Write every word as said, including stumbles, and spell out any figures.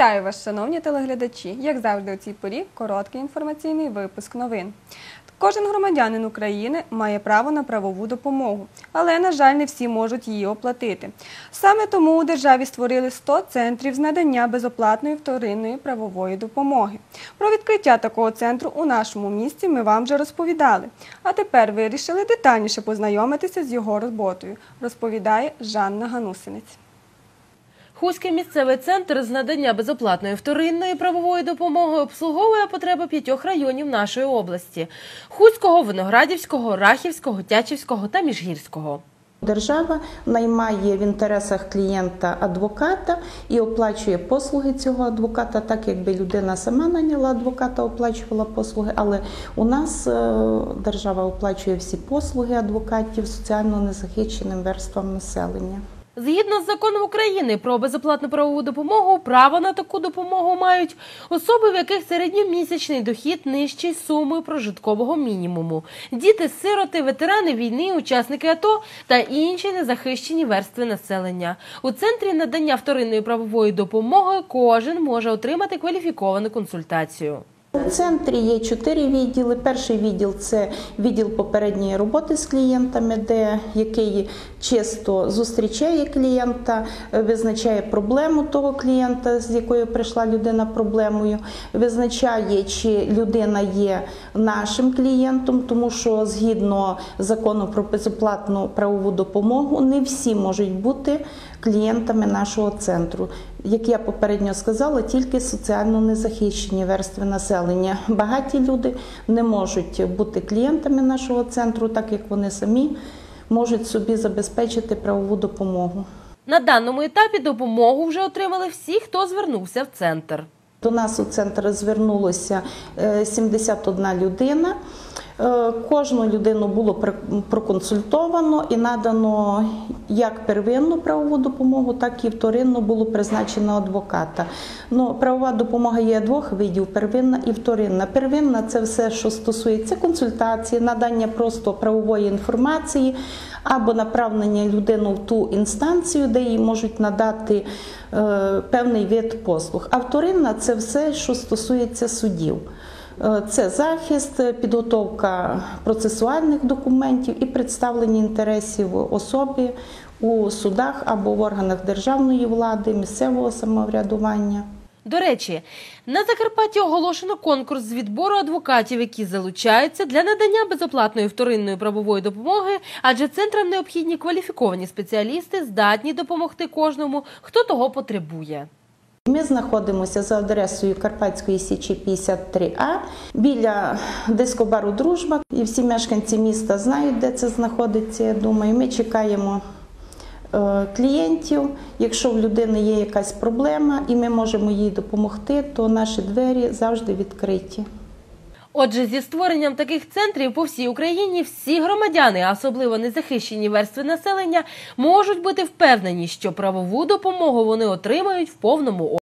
Вітаю вас, шановні телеглядачі! Як завжди у цій порі короткий інформаційний випуск новин. Кожен громадянин України має право на правову допомогу, але, на жаль, не всі можуть її оплатити. Саме тому у державі створили сто центрів з надання безоплатної вторинної правової допомоги. Про відкриття такого центру у нашому місті ми вам вже розповідали. А тепер вирішили детальніше познайомитися з його роботою, розповідає Жанна Ганусинець. Хуський місцевий центр з надання безоплатної вторинної правової допомоги обслуговує потреби п'ятьох районів нашої області – Хуського, Виноградівського, Рахівського, Тячівського та Міжгірського. Держава наймає в інтересах клієнта адвоката і оплачує послуги цього адвоката, так якби людина сама наняла адвоката, оплачувала послуги, але у нас держава оплачує всі послуги адвокатів соціально незахищеним верствам населення. Згідно з законом України про безоплатну правову допомогу, право на таку допомогу мають особи, в яких середньомісячний дохід нижчий суми прожиткового мінімуму, діти-сироти, ветерани війни, учасники АТО та інші незахищені верстви населення. У центрі надання вторинної правової допомоги кожен може отримати кваліфіковану консультацію. У центрі є чотири відділи. Перший відділ – це відділ попередньої роботи з клієнтами, де який чисто зустрічає клієнта, визначає проблему того клієнта, з якою прийшла людина проблемою, визначає, чи людина є нашим клієнтом, тому що згідно закону про безоплатну правову допомогу не всі можуть бути клієнтами нашого центру. Як я попередньо сказала, тільки соціально незахищені верстви населення. Багаті люди не можуть бути клієнтами нашого центру, так як вони самі можуть собі забезпечити правову допомогу. На даному етапі допомогу вже отримали всі, хто звернувся в центр. До нас у центр звернулося сімдесят одна людина. Кожну людину було проконсультовано і надано як первинну правову допомогу, так і вторинну було призначено адвоката. Ну, правова допомога є двох видів – первинна і вторинна. Первинна – це все, що стосується консультації, надання просто правової інформації або направлення людини в ту інстанцію, де їй можуть надати е, певний вид послуг. А вторинна – це все, що стосується судів. Це захист, підготовка процесуальних документів і представлення інтересів особи у судах або в органах державної влади, місцевого самоврядування. До речі, на Закарпатті оголошено конкурс з відбору адвокатів, які залучаються для надання безоплатної вторинної правової допомоги, адже центрам необхідні кваліфіковані спеціалісти, здатні допомогти кожному, хто того потребує. Ми знаходимося за адресою Карпатської Січі п'ятдесят три А, біля дискобару «Дружба». І всі мешканці міста знають, де це знаходиться, я думаю. Ми чекаємо е, клієнтів. Якщо в людини є якась проблема і ми можемо їй допомогти, то наші двері завжди відкриті. Отже, зі створенням таких центрів по всій Україні всі громадяни, а особливо незахищені верстви населення, можуть бути впевнені, що правову допомогу вони отримають в повному обсязі.